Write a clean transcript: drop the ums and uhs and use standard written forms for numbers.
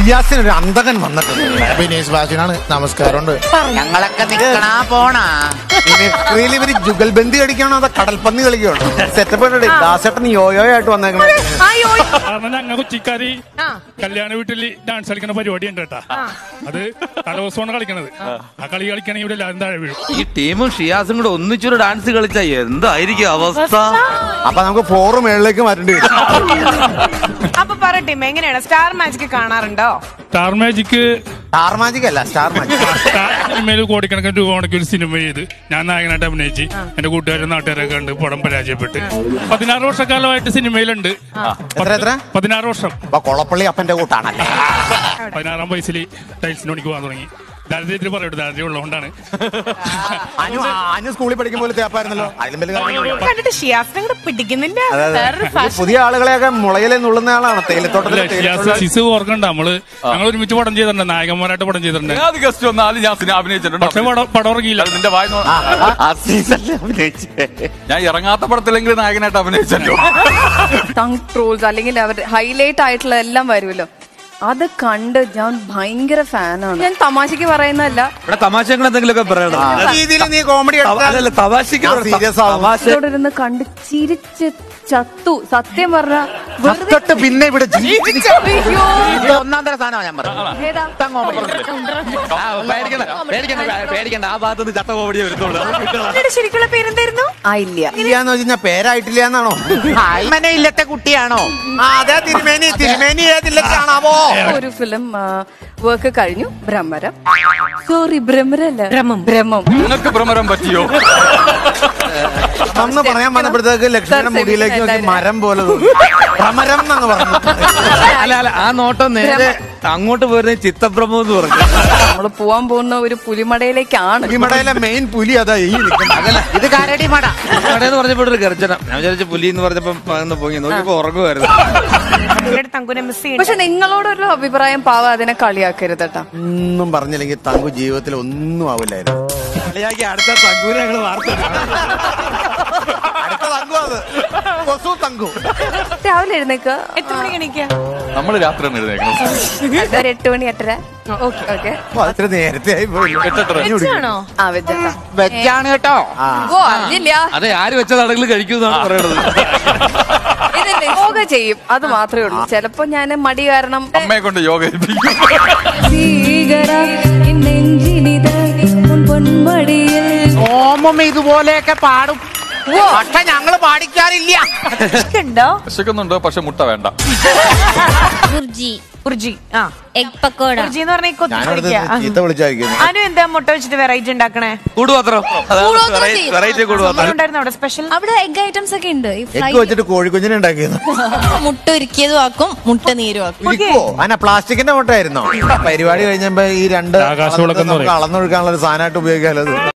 ഷിയാസിനൊരു അന്തകൻ വന്നിട്ടുണ്ട്. ബിനീഷ് ബാസ്റ്റിനാണ്. നമസ്കാരമുണ്ട്. ഞങ്ങളൊക്കെ നിക്കണാ പോണാ. ഇവര് ജുഗൽബന്ദി കളിക്കണോ അതോ കടൽപ്പന്നി കളിക്കണോ? സെറ്റപ്പ് ദാസേട്ടൻ യോയോ ആയിട്ട് വന്നേക്കണേ. ഞങ്ങൾ കൊച്ചിക്കാരി കല്യാണ വീട്ടിൽ ഡാൻസ് കളിക്കുന്ന പരിപാടി ഉണ്ട് കേട്ടാ. അത് കലോത്സവമാണ് കളിക്കണത്. ആ കളി കളിക്കണെങ്കിൽ ഇവിടെ എല്ലാവരും താഴെ വീഴും. ഈ ടീമും ഷിയാസും കൂടെ ഒന്നിച്ചൊരു ഡാൻസ് കളിച്ചാ എന്തായിരിക്കും അവസ്ഥ? അപ്പൊ നമുക്ക് ഫ്ലോറ് മേളിലേക്ക് മാറ്റേണ്ടി വരും. അപ്പൊ പറയട്ടെ, എങ്ങനെയാണ് സ്റ്റാർ മാജിക് കാണാറുണ്ടോ? സ്റ്റാർ മാജിക് അല്ല സ്റ്റാർ മാജിക് സിനിമയിൽ കോടിക്കണക്കിന് രൂപ മുടക്കി ഒരു സിനിമ ചെയ്ത് ഞാൻ നായകനായിട്ട് അഭിനയിച്ച് എന്റെ കൂട്ടുകാരും നാട്ടുകാരൊക്കെ കണ്ട് പടം പരാജയപ്പെട്ട് 16 വർഷക്കാലമായിട്ട് സിനിമയിലുണ്ട്. 16 വർഷം. കൊളപ്പള്ളി അപ്പന്റെ കൂട്ടാണല്ലേ? 16-ാം വയസ്സിൽ ടൈൽസിന് പണിക്ക് പോകാൻ തുടങ്ങി. ദാരിദ്ര്യത്തിൽ പറയട്ടെ, ദാരിദ്ര്യം ഉള്ളതുകൊണ്ടാണ്. സ്കൂളിൽ പഠിക്കുമ്പോൾ തേപ്പായിരുന്നല്ലോ. കണ്ടിട്ട് ഷിയാസിനെ കൂടെ പിടിക്കുന്നില്ല. പുതിയ ആളുകളെയൊക്കെ മുളയിലെ നുള്ളുന്ന ആളാണ് തേയിലത്തോട്ടത്തിൽ. ശിശു ഓർക്കണ്ട, ഞങ്ങൾ ഒരുമിച്ച് പടം ചെയ്തിട്ടുണ്ട്, നായകന്മാരായിട്ട് പടം ചെയ്തിട്ടുണ്ട്. പക്ഷെ പടം ഇറങ്ങിയില്ല. ഞാൻ ഇറങ്ങാത്ത പടത്തിലെങ്കിലും നായകനായിട്ട് അഭിനയിച്ചല്ലോ. ടങ് ട്രോൾസ് അല്ലെങ്കിൽ അവർ ഹൈലൈറ്റ് ആയിട്ടുള്ള എല്ലാം വരുമല്ലോ, അത് കണ്ട് ഞാൻ ഭയങ്കര ഫാനാണ്. ഞാൻ തമാശക്ക് പറയുന്നല്ല, തമാശകൾ എന്തെങ്കിലുമൊക്കെ പറയണം. നീ കോമഡി ഇരുന്ന് കണ്ട് ചിരിച്ച് ചത്തു. സത്യം പറഞ്ഞ പിന്നെ ഇവിടെ ഒന്നാം തരം സാധനമാണ് ഞാൻ പറഞ്ഞത്. പേടിക്കണ്ട, ആ ഭാഗത്ത് ചത്ത കോമഡിയെ വരുന്നുള്ളൂ. ശരിക്കുള്ള പേരെന്തായിരുന്നു? ഇല്ലാന്ന് വെച്ചാൽ പേരായിട്ടില്ല എന്നാണോ? ഇല്ലത്തെ കുട്ടിയാണോ? അതെ, തിരുമേനി ഏതില്ലാണാവോ? ഒരു ഫിലിം വർക്ക് കഴിഞ്ഞു, ഭ്രമരം. സോറി, ഭ്രമരല്ല, ഭ്രമം. നിങ്ങൾക്ക് ഭ്രമരം പറ്റിയോ? അന്ന് പറയാൻ വന്നപ്പോഴത്തേക്ക് ലക്ഷ്മിയുടെ മുടിയിലേക്ക് മരം പോലെ ഭ്രമരം എന്നങ്ങ് പറഞ്ഞു. അല്ല, ആ നോട്ടം നേരെ അങ്ങോട്ട് പോരുന്ന ചിത്തഭ്രമം എന്ന് പറഞ്ഞു. നമ്മള് പോവാൻ പോകുന്ന ഒരു പുലിമടയിലേക്കാണ്. പുലിമടയിലെ മെയിൻ പുലി അതാ ഈ നിൽക്കുന്നത്. ഇത് കരടി മട. കടയെന്ന് പറഞ്ഞപ്പോഴൊരു ഗർജനം. ഞാൻ വിചാരിച്ച പുലി എന്ന് പറഞ്ഞപ്പോ പോയി നോക്കിയപ്പോ ഉറങ്ങുമായിരുന്നു. പക്ഷെ നിങ്ങളോടൊരു അഭിപ്രായം, പാവം അതിനെ കളിയാക്കരുത് കേട്ടാ. ഒന്നും പറഞ്ഞില്ലെങ്കിൽ തങ്കു ജീവിതത്തിൽ ഒന്നും ആവില്ലായിരുന്നു. കളിയാക്കി അടുത്ത തങ്കൂനെ ഞങ്ങൾ വാർത്ത. രാവിലെ എഴുന്നേക്ക്. എത്ര മണിക്ക് എണീക്കുക? നമ്മള് രാത്രിയാണ് എഴുന്നേക്കുന്നത്. 8 മണി 8:30. ഓക്കെ. അത്ര നേരത്തെ ആയി പോയി. വെച്ചാണ് കേട്ടോ. ഓ, അറിഞ്ഞില്ല. അതെ, ആര് വെച്ചതാണെങ്കിലും കഴിക്കുന്നതാണ് പറയണത്. യോഗ ചെയ്യും, അത് മാത്രമേ ഉള്ളൂ. ചിലപ്പോ ഞാൻ മടി കാരണം അമ്മയെ കൊണ്ട് യോഗ ഓമം ഇതുപോലെയൊക്കെ പാടും. പക്ഷെ ഞങ്ങള് പാടിക്കാറില്ല. വിശക്കുന്നുണ്ട്, പക്ഷെ മുട്ട വേണ്ട. എഗ് പക്കോട എന്ന് പറഞ്ഞാൽ ചീത്ത വിളിച്ചായിരിക്കും. അനു എന്താ മുട്ട വെച്ചിട്ട് വെറൈറ്റി ഉണ്ടാക്കണേ? കൂടുപാത്രം. അവിടെ സ്പെഷ്യൽ അവിടെ എഗ് ഐറ്റംസ് ഒക്കെ ഉണ്ട്. എഗ് വെച്ചിട്ട് കോഴിക്കുഞ്ഞിനെ ഉണ്ടാക്കിയത്. മുട്ട ഒരുക്കിയതും ആക്കും, മുട്ട നീരും ആക്കും. അങ്ങനെ പ്ലാസ്റ്റിക്കിന്റെ മുട്ട ആയിരുന്നോ? പരിപാടി കഴിഞ്ഞപ്പോ ഈ രണ്ട് അളന്നൊഴുക്കാനുള്ള ഒരു സാധനമായിട്ട് ഉപയോഗിക്കാമല്ലോ.